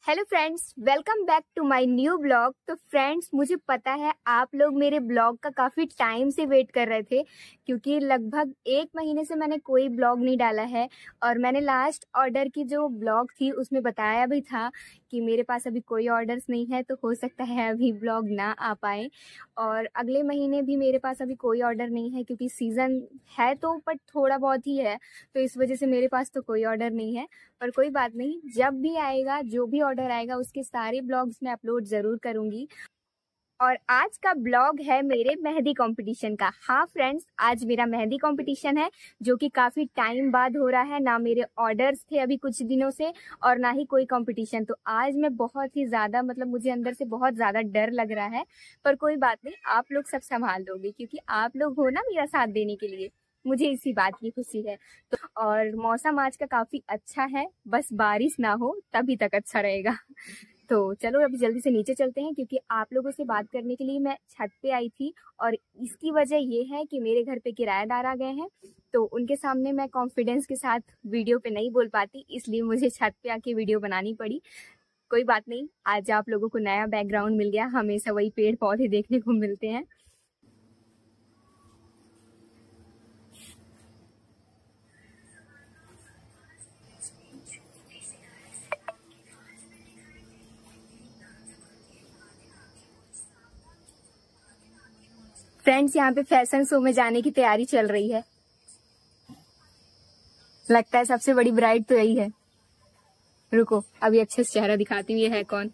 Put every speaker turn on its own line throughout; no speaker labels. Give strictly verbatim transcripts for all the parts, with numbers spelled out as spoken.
Hello friends, welcome back to my new blog. तो friends, मुझे पता है आप लोग मेरे ब्लॉग का काफ़ी टाइम से वेट कर रहे थे, क्योंकि लगभग एक महीने से मैंने कोई ब्लॉग नहीं डाला है। और मैंने लास्ट ऑर्डर की जो ब्लॉग थी उसमें बताया भी था कि मेरे पास अभी कोई ऑर्डर्स नहीं है, तो हो सकता है अभी ब्लॉग ना आ पाए। और अगले महीने भी मेरे पास अभी कोई ऑर्डर नहीं है, क्योंकि सीज़न है तो बट थोड़ा बहुत ही है, तो इस वजह से मेरे पास तो कोई ऑर्डर नहीं है। पर कोई बात नहीं, जब भी आएगा, जो भी ऑर्डर आएगा, उसके सारे ब्लॉग्स मैं अपलोड ज़रूर करूँगी। और आज का ब्लॉग है मेरे मेहंदी कंपटीशन का। हाँ फ्रेंड्स, आज मेरा मेहंदी कंपटीशन है, जो कि काफ़ी टाइम बाद हो रहा है। ना मेरे ऑर्डर्स थे अभी कुछ दिनों से, और ना ही कोई कंपटीशन। तो आज मैं बहुत ही ज़्यादा, मतलब मुझे अंदर से बहुत ज़्यादा डर लग रहा है। पर कोई बात नहीं, आप लोग सब संभाल लोगे, क्योंकि आप लोग हो ना मेरा साथ देने के लिए। मुझे इसी बात की खुशी है। तो और मौसम आज का काफ़ी अच्छा है, बस बारिश ना हो तभी तक अच्छा रहेगा। तो चलो अभी जल्दी से नीचे चलते हैं, क्योंकि आप लोगों से बात करने के लिए मैं छत पे आई थी। और इसकी वजह ये है कि मेरे घर पे किराएदार आ गए हैं, तो उनके सामने मैं कॉन्फिडेंस के साथ वीडियो पे नहीं बोल पाती, इसलिए मुझे छत पे आके वीडियो बनानी पड़ी। कोई बात नहीं, आज आप लोगों को नया बैकग्राउंड मिल गया। हमेशा वही पेड़ पौधे देखने को मिलते हैं। फ्रेंड्स, यहाँ पे फैशन शो में जाने की तैयारी चल रही है। लगता है सबसे बड़ी ब्राइड तो यही है। रुको, अभी अच्छे से चेहरा दिखाती हूँ। ये है कौन?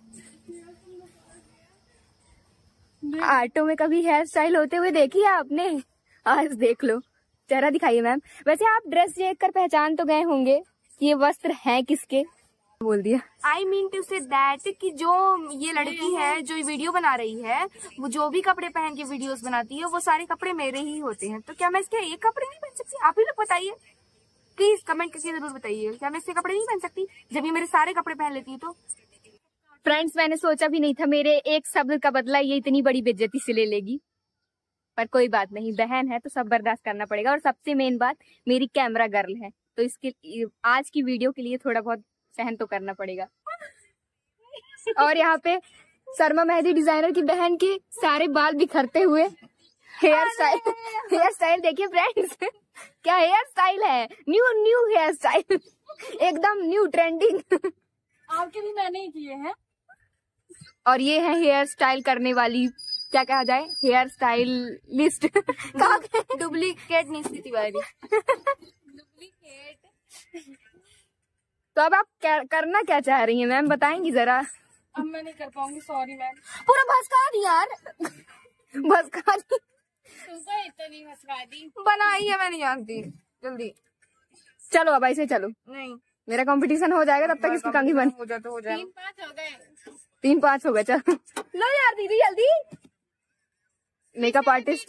ऑटो में कभी हेयर स्टाइल होते हुए देखी है आपने? आज देख लो, चेहरा दिखाइए मैम। वैसे आप ड्रेस देख कर पहचान तो गए होंगे कि ये वस्त्र है किसके। बोल दिया।
I mean to say that कि जो ये लड़की है जो वीडियो बना रही है, वो जो भी कपड़े पहन के वीडियोस बनाती है, वो सारे कपड़े मेरे ही होते हैं। तो क्या मैं इसके एक कपड़े नहीं पहन सकती? आप ही लोग बताइए, प्लीज कमेंट करके जरूर बताइए, क्या मैं इसके कपड़े नहीं पहन सकती जब ये मेरे सारे कपड़े पहन लेती है? तो
फ्रेंड्स, मैंने सोचा भी नहीं था मेरे एक शब्द का बदला ये इतनी बड़ी बेइज्जती से ले लेगी। पर कोई बात नहीं, बहन है तो सब बर्दाश्त करना पड़ेगा। और सबसे मेन बात, मेरी कैमरा गर्ल है, तो इसके आज की वीडियो के लिए थोड़ा बहुत सहन तो करना पड़ेगा। और यहाँ पे शर्मा मेहंदी डिजाइनर की बहन के सारे बाल बिखरते हुए हेयर स्टाइल हेयर स्टाइल देखिए फ्रेंड्स, क्या हेयर स्टाइल है! न्यू न्यू हेयर स्टाइल, एकदम न्यू ट्रेंडिंग।
आपके भी मैंने ही किए हैं।
और ये है हेयर स्टाइल करने वाली, क्या कहा जाए, हेयर स्टाइलिस्ट।
डुप्लीकेट निश्चित तिवारी। डुप्लीकेट।
तो अब आप क्या करना क्या चाह रही हैं मैम, बताएंगी जरा?
अब मैं नहीं कर पाऊंगी, सॉरी मैम।
पूरा भसका दी यार, भसका दी।
तुमको इतनी भसका दी
बनाई है, मैं नहीं जानती। जल्दी चलो, अब ऐसे चलो।
नहीं,
मेरा कंपटीशन हो जाएगा, तब तक इसकी कंघी बन
हो जाए तो हो जाए। तीन पाँच हो गए।
तीन पाँच हो गए, चलो लो यार दीदी जल्दी। मेकअप आर्टिस्ट,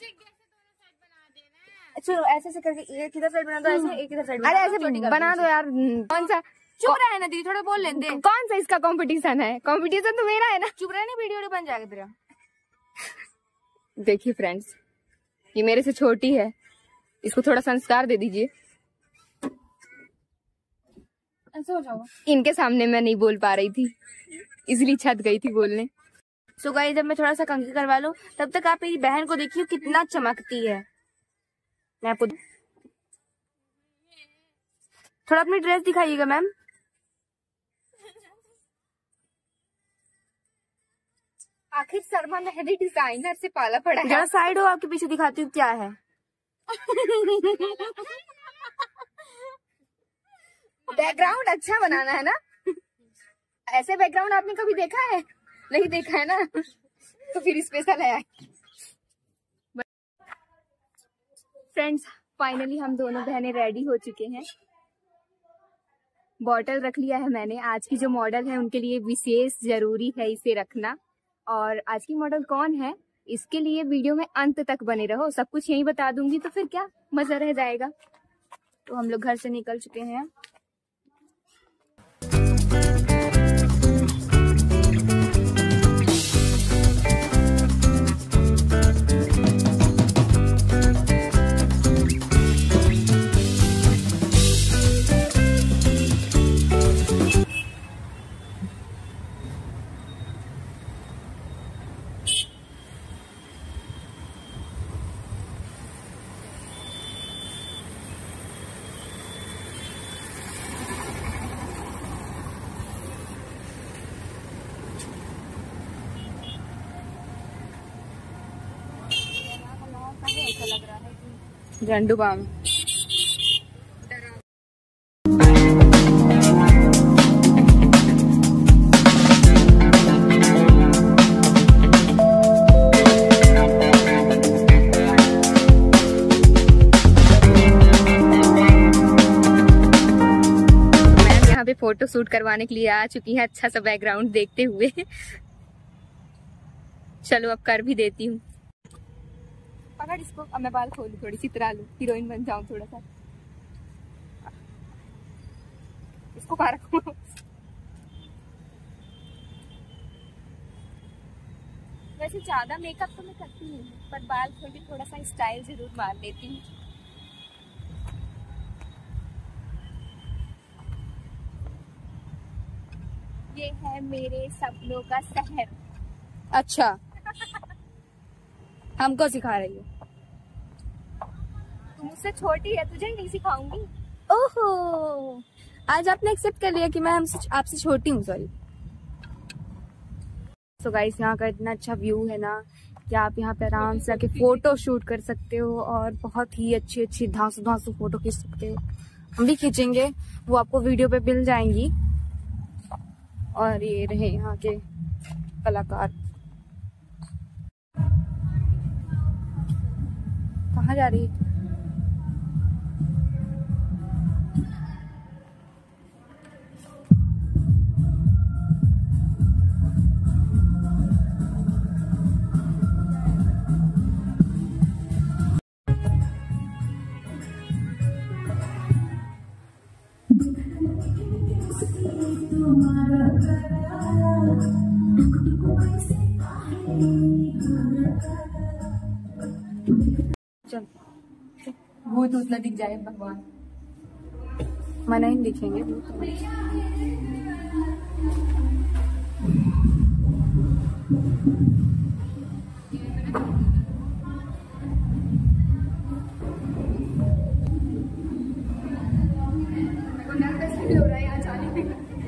चलो ऐसे से करके एक इधर साइड बना दो, ऐसे एक इधर साइड।
अरे ऐसे बना दो यार। कौन सा?
चुप रहे ना दीदी, थोड़ा बोल लेते।
कौन सा इसका कंपटीशन है? कंपटीशन तो मेरा है ना।
चुप रहे ना, वीडियो बन जाएगा तेरा।
देखिए फ्रेंड्स, ये मेरे से छोटी है, इसको थोड़ा संस्कार दे दीजिए।
ऐसे हो जाओ।
इनके सामने मैं नहीं बोल पा रही थी, इसलिए छत गई थी बोलने।
सो गाइस, जब मैं थोड़ा सा कंघी करवा लूं, तब तक आप मेरी बहन को देखिए कितना चमकती है। मैं आपको थोड़ा अपनी ड्रेस दिखाइएगा मैम।
आखिर शर्मा मेहंदी डिजाइनर से पाला पड़ा है।
जरा साइड हो, आपके पीछे दिखाती हूँ क्या है।
बैकग्राउंड अच्छा बनाना है ना। ऐसे बैकग्राउंड आपने कभी देखा है? नहीं देखा है ना, तो फिर स्पेशल है। फ्रेंड्स, फाइनली हम दोनों बहनें रेडी हो चुके हैं। बॉटल रख लिया है मैंने। आज की जो मॉडल है उनके लिए विशेष जरूरी है इसे रखना। और आज की मॉडल कौन है, इसके लिए वीडियो में अंत तक बने रहो, सब कुछ यही बता दूंगी, तो फिर क्या मजा रह जाएगा।
तो हम लोग घर से निकल चुके हैं। झंडू बाम।
फोटो शूट करवाने के लिए आ चुकी है, अच्छा सा बैकग्राउंड देखते हुए। चलो अब कर भी देती हूँ।
पकड़ इसको, अब मैं बाल खोलूं, थोड़ी सी तरह लूं, हीरोइन बन जाऊं थोड़ा सा। इसको कहाँ रखूं? वैसे ज्यादा मेकअप तो मैं करती नहीं हूँ, पर बाल खोल के थोड़ा सा स्टाइल जरूर मार लेती हूँ।
ये है मेरे सपनों का शहर।
अच्छा, हमको सिखा रही है?
तू मुझसे छोटी है, तुझे नहीं सिखाऊंगी।
ओहो, आज आपने एक्सेप्ट कर लिया कि मैं हमसे आपसे छोटी हूँ। सॉरी। तो गाइस, यहाँ का इतना अच्छा व्यू है ना कि आप यहाँ पे आराम से आके फोटो शूट कर सकते हो और बहुत ही अच्छी अच्छी धांसू धांसू फोटो खींच सकते हो। हम भी खींचेंगे, वो आपको वीडियो पे मिल जाएंगी। और ये रहे यहाँ के कलाकार। कहाँ जा रही है? चल, भूत उतना दिख जाए भगवान, मना ही दिखेंगे भूत। हो रहा है यहाँ जाने में।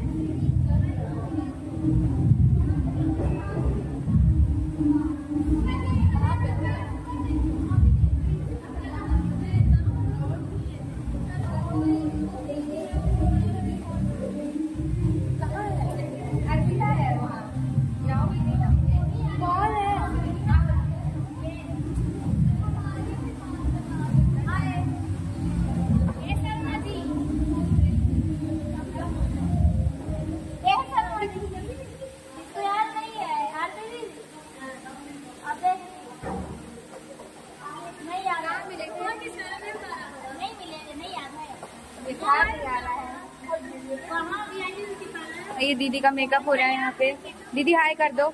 ये दीदी का मेकअप हो रहा है यहाँ पे। दीदी हाय कर दो।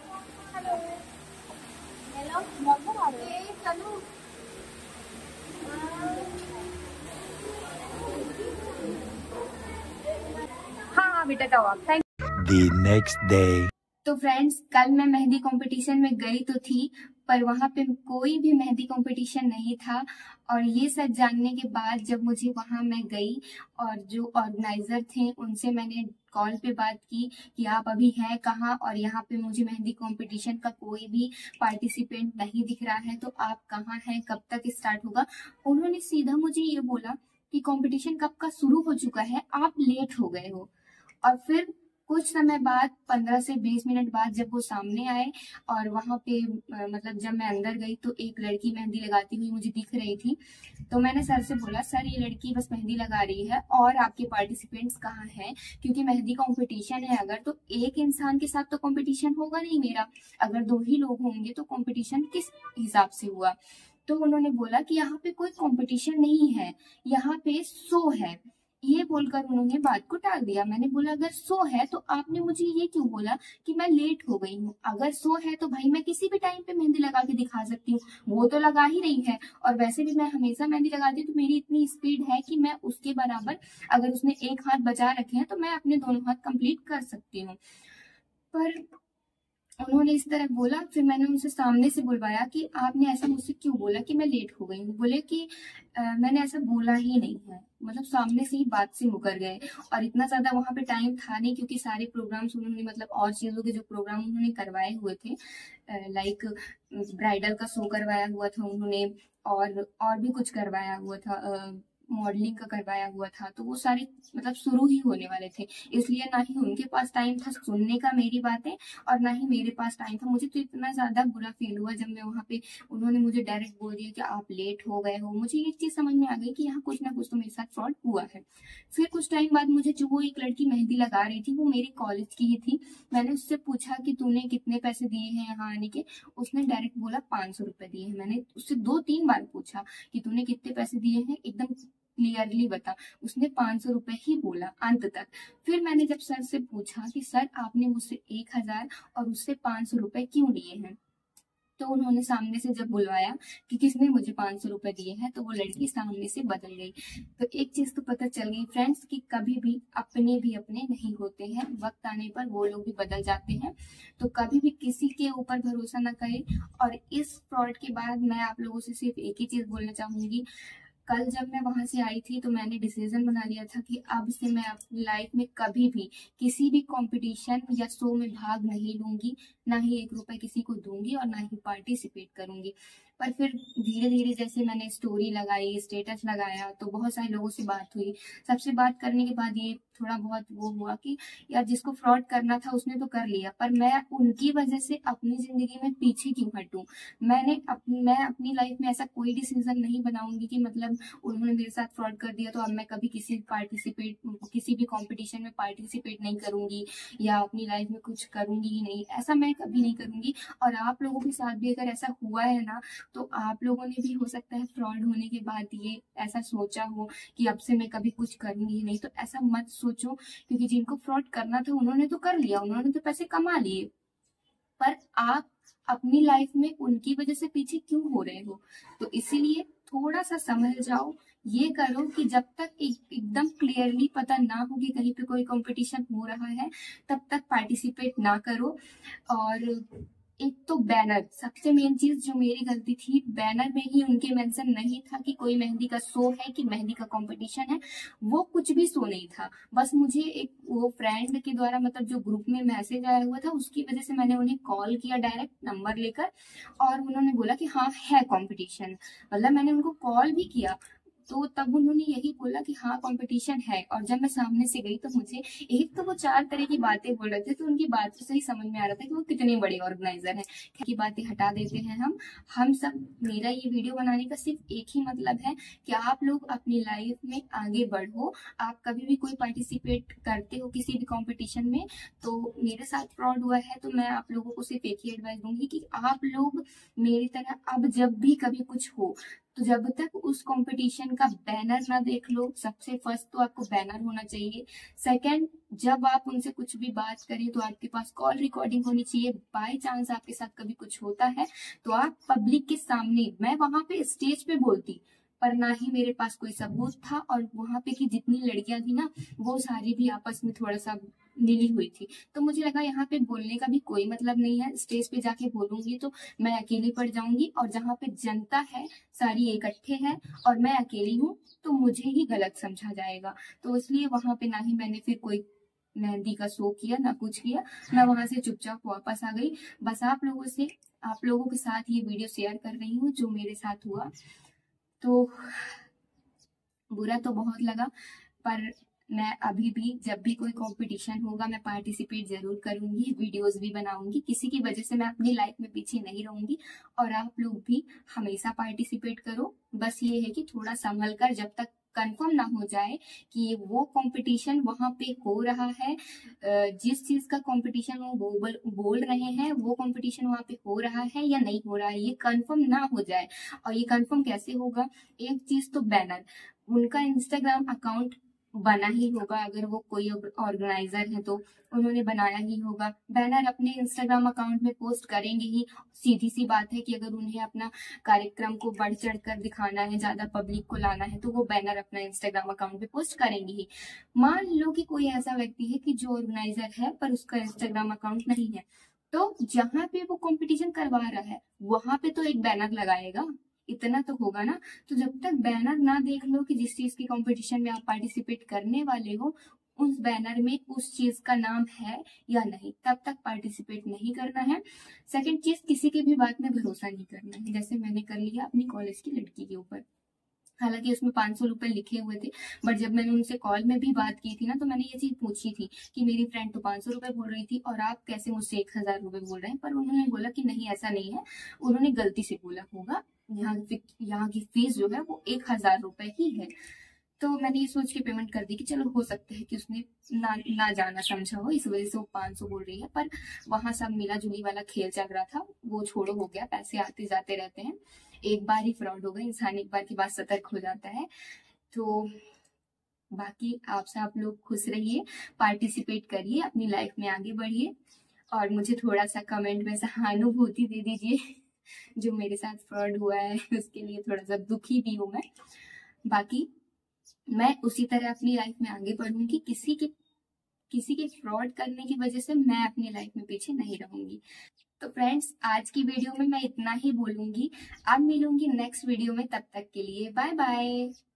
हाँ हाँ बेटा, जाओ आप। Thank
The next day.
तो फ्रेंड्स, कल मैं मेहंदी कंपटीशन में गई तो थी, पर वहाँ पे कोई भी मेहंदी कंपटीशन नहीं था। और ये सच जानने के बाद जब मुझे वहाँ मैं गई और जो ऑर्गेनाइजर थे उनसे मैंने कॉल पे बात की कि आप अभी हैं कहाँ, और यहाँ पे मुझे मेहंदी कंपटीशन का कोई भी पार्टिसिपेंट नहीं दिख रहा है, तो आप कहाँ हैं, कब तक स्टार्ट होगा। उन्होंने सीधा मुझे ये बोला कि कंपटीशन कब का शुरू हो चुका है, आप लेट हो गए हो। और फिर कुछ समय बाद, पंद्रह से बीस मिनट बाद, जब वो सामने आए और वहां पे मतलब जब मैं अंदर गई तो एक लड़की मेहंदी लगाती हुई मुझे दिख रही थी। तो मैंने सर से बोला, सर ये लड़की बस मेहंदी लगा रही है और आपके पार्टिसिपेंट्स कहाँ हैं, क्योंकि मेहंदी कंपटीशन है अगर, तो एक इंसान के साथ तो कंपटीशन होगा नहीं मेरा, अगर दो ही लोग होंगे तो कंपटीशन किस हिसाब से हुआ। तो उन्होंने बोला कि यहाँ पे कोई कंपटीशन नहीं है, यहाँ पे शो है। ये बोलकर उन्होंने बात को टाल दिया। मैंने बोला, अगर शो है तो आपने मुझे ये क्यों बोला कि मैं लेट हो गई हूँ? अगर शो है तो भाई मैं किसी भी टाइम पे मेहंदी लगा के दिखा सकती हूँ, वो तो लगा ही रही है। और वैसे भी मैं हमेशा मेहंदी लगाती हूँ, तो मेरी इतनी स्पीड है कि मैं उसके बराबर, अगर उसने एक हाथ बचा रखे हैं तो मैं अपने दोनों हाथ कंप्लीट कर सकती हूँ। पर उन्होंने इस तरह बोला। फिर मैंने उनसे सामने से बुलवाया कि आपने ऐसा मुझसे क्यों बोला कि मैं लेट हो गई हूँ। बोले कि अ, मैंने ऐसा बोला ही नहीं है, मतलब सामने से ही बात से मुकर गए। और इतना ज्यादा वहां पे टाइम था नहीं, क्योंकि सारे प्रोग्राम्स उन्होंने, मतलब और चीजों के जो प्रोग्राम उन्होंने करवाए हुए थे, लाइक ब्राइडल का शो करवाया हुआ था उन्होंने, और और भी कुछ करवाया हुआ था, मॉडलिंग का करवाया हुआ था, तो वो सारे मतलब शुरू ही होने वाले थे। इसलिए ना ही उनके पास टाइम था सुनने का मेरी बातें, और ना ही मेरे पास टाइम था। मुझे तो इतना ज्यादा बुरा फील हुआ जब मैं वहां पे, उन्होंने मुझे डायरेक्ट बोल दिया कि आप लेट हो गए हो। मुझे एक चीज समझ में आ गई कि यहाँ कुछ ना कुछ तो मेरे साथ फ्रॉड हुआ है। फिर कुछ टाइम बाद मुझे जो वो एक लड़की मेहंदी लगा रही थी, वो मेरे कॉलेज की ही थी। मैंने उससे पूछा कि तूने कितने पैसे दिए हैं यहाँ आने के। उसने डायरेक्ट बोला पांच सौ रुपए दिए हैं। मैंने उससे दो तीन बार पूछा कि तूने कितने पैसे दिए हैं, एकदम क्लियरली बता। उसने पांच सौ रुपए ही बोला अंत तक। फिर मैंने जब सर से पूछा कि सर आपने मुझसे एक हजार और उससे पांच सौ रुपए क्यों लिए हैं, तो उन्होंने सामने से जब बुलवाया कि किसने मुझे पांच सौ रुपए दिए हैं, तो वो लड़की सामने से बदल गई। तो एक चीज तो पता चल गई फ्रेंड्स कि कभी भी अपने भी अपने नहीं होते हैं, वक्त आने पर वो लोग भी बदल जाते हैं। तो कभी भी किसी के ऊपर भरोसा ना करें। और इस फ्रॉड के बाद मैं आप लोगों से सिर्फ एक ही चीज बोलना चाहूंगी। कल जब मैं वहां से आई थी तो मैंने डिसीजन बना लिया था कि अब से मैं अपनी लाइफ में कभी भी किसी भी कंपटीशन या शो में भाग नहीं लूंगी, ना ही एक रुपए किसी को दूंगी और ना ही पार्टिसिपेट करूंगी। पर फिर धीरे धीरे जैसे मैंने स्टोरी लगाई, स्टेटस लगाया, तो बहुत सारे लोगों से बात हुई। सबसे बात करने के बाद ये थोड़ा बहुत वो हुआ कि यार जिसको फ्रॉड करना था उसने तो कर लिया, पर मैं उनकी वजह से अपनी जिंदगी में पीछे क्यों हटूं। मैंने अप, मैं अपनी लाइफ में ऐसा कोई डिसीजन नहीं बनाऊंगी कि मतलब उन्होंने मेरे साथ फ्रॉड कर दिया तो अब मैं कभी किसी पार्टिसिपेट किसी भी कंपटीशन में पार्टिसिपेट नहीं करूंगी या अपनी लाइफ में कुछ करूंगी ही नहीं। ऐसा मैं कभी नहीं करूंगी। और आप लोगों के साथ भी अगर ऐसा हुआ है ना, तो आप लोगों ने भी हो सकता है फ्रॉड होने के बाद ये ऐसा सोचा हो कि अब से मैं कभी कुछ करूंगी ही नहीं। तो ऐसा मत सोचो, क्योंकि जिनको फ्रॉड करना था उन्होंने तो कर लिया, उन्होंने तो पैसे कमा लिए, पर आप अपनी लाइफ में उनकी वजह से पीछे क्यों हो रहे हो। तो इसीलिए थोड़ा सा समझ जाओ। ये करो कि जब तक एक, एकदम क्लियरली पता ना हो कि कहीं पे कोई कंपटीशन हो रहा है, तब तक पार्टिसिपेट ना करो। और एक तो बैनर, सबसे मेन चीज जो मेरी गलती थी, बैनर में ही उनके मेंशन नहीं था कि कोई मेहंदी का शो है कि मेहंदी का कंपटीशन है। वो कुछ भी शो नहीं था। बस मुझे एक वो फ्रेंड के द्वारा, मतलब जो ग्रुप में मैसेज आया हुआ था, उसकी वजह से मैंने उन्हें कॉल किया डायरेक्ट नंबर लेकर, और उन्होंने बोला कि हाँ है कंपटीशन। मतलब मैंने उनको कॉल भी किया तो तब उन्होंने यही बोला कि हाँ कंपटीशन है। और जब मैं सामने से गई तो मुझे एक तो वो चार तरह की बातें बोल रहे थे, तो उनकी बातों से ही समझ में आ रहा था कि वो कितने बड़े ऑर्गेनाइजर हैं। की बातें हटा देते हैं हम हम सब। मेरा ये वीडियो बनाने का सिर्फ एक ही मतलब है कि आप लोग अपनी लाइफ में आगे बढ़ो। आप कभी भी कोई पार्टिसिपेट करते हो किसी भी कॉम्पिटिशन में, तो मेरे साथ फ्रॉड हुआ है, तो मैं आप लोगों को सिर्फ एक ही एडवाइस दूंगी कि आप लोग मेरी तरह अब जब भी कभी कुछ हो, तो जब तक उस कंपटीशन का बैनर ना देख लो, सबसे फर्स्ट तो आपको बैनर होना चाहिए। सेकंड, जब आप उनसे कुछ भी बात करें तो आपके पास कॉल रिकॉर्डिंग होनी चाहिए। बाय चांस आपके साथ कभी कुछ होता है तो आप पब्लिक के सामने, मैं वहां पे स्टेज पे बोलती, पर ना ही मेरे पास कोई सबूत था। और वहां पे की जितनी लड़कियां थी ना, वो सारी भी आपस में थोड़ा सा मिली हुई थी। तो मुझे लगा यहाँ पे बोलने का भी कोई मतलब नहीं है, स्टेज पे जाके बोलूंगी तो मैं अकेली पड़ जाऊंगी, और जहाँ पे जनता है सारी इकट्ठे हैं और मैं अकेली हूँ, तो मुझे ही गलत समझा जाएगा। तो इसलिए वहां पे ना ही मैंने फिर कोई मेहंदी का शो किया, ना कुछ किया। मैं वहां से चुपचाप वापस आ गई। बस आप लोगों से आप लोगों के साथ ये वीडियो शेयर कर रही हूँ जो मेरे साथ हुआ। तो बुरा तो बहुत लगा, पर मैं अभी भी जब भी कोई कंपटीशन होगा मैं पार्टिसिपेट जरूर करूंगी, वीडियोस भी बनाऊंगी। किसी की वजह से मैं अपनी लाइफ में पीछे नहीं रहूंगी, और आप लोग भी हमेशा पार्टिसिपेट करो। बस ये है कि थोड़ा संभल कर, जब तक कंफर्म ना हो जाए कि वो कंपटीशन वहां पे हो रहा है, जिस चीज का कंपटीशन वो बोल बोल रहे हैं वो कंपटीशन वहां पे हो रहा है या नहीं हो रहा है, ये कंफर्म ना हो जाए। और ये कंफर्म कैसे होगा? एक चीज तो बैनर, उनका इंस्टाग्राम अकाउंट बना ही होगा। अगर वो कोई ऑर्गेनाइजर है तो उन्होंने बनाया ही होगा। बैनर अपने इंस्टाग्राम अकाउंट में पोस्ट करेंगे ही। सीधी सी बात है कि अगर उन्हें अपना कार्यक्रम को बढ़ चढ़ कर दिखाना है, ज्यादा पब्लिक को लाना है, तो वो बैनर अपना इंस्टाग्राम अकाउंट पे पोस्ट करेंगे ही। मान लो कि कोई ऐसा व्यक्ति है कि जो ऑर्गेनाइजर है पर उसका इंस्टाग्राम अकाउंट नहीं है, तो जहाँ पे वो कंपटीशन करवा रहा है वहां पे तो एक बैनर लगाएगा, इतना तो होगा ना। तो जब तक बैनर ना देख लो कि जिस चीज के कंपटीशन में आप पार्टिसिपेट करने वाले हो उस बैनर में उस चीज का नाम है या नहीं, तब तक पार्टिसिपेट नहीं करना है। सेकंड चीज, किसी की भी बात में भरोसा नहीं करना है। जैसे मैंने कर लिया अपनी कॉलेज की लड़की के ऊपर, हालांकि उसमें पाँच सौ रुपए लिखे हुए थे, बट जब मैंने उनसे कॉल में भी बात की थी ना तो मैंने ये चीज पूछी थी कि मेरी फ्रेंड तो पाँच सौ रुपए बोल रही थी और आप कैसे मुझसे एक हजार रुपए बोल रहे हैं। पर उन्होंने बोला कि नहीं ऐसा नहीं है, उन्होंने गलती से बोला होगा, यहाँ यहाँ की फीस जो है वो एक हजार रुपए ही है। तो मैंने ये सोच के पेमेंट कर दी कि चलो हो सकता है कि उसने ना ना जाना समझा हो, इस वजह से वो पाँच सौ बोल रही है। पर वहां सब मिला जुली वाला खेल चल रहा था, वो छोड़ो हो गया, पैसे आते जाते रहते हैं, एक बार ही फ्रॉड हो गए, इंसान एक बार के बाद सतर्क हो जाता है। तो बाकी आप सब लोग खुश रहिए, पार्टिसिपेट करिए, अपनी लाइफ में आगे बढ़िए और मुझे थोड़ा सा कमेंट में सहानुभूति दे दीजिए जो मेरे साथ फ्रॉड हुआ है उसके लिए थोड़ा सा दुखी भी हूँ मैं। बाकी मैं उसी तरह अपनी लाइफ में आगे बढ़ूंगी, किसी के किसी के फ्रॉड करने की वजह से मैं अपनी लाइफ में पीछे नहीं रहूंगी। तो फ्रेंड्स, आज की वीडियो में मैं इतना ही बोलूंगी, अब मिलूंगी नेक्स्ट वीडियो में, तब तक के लिए बाय बाय।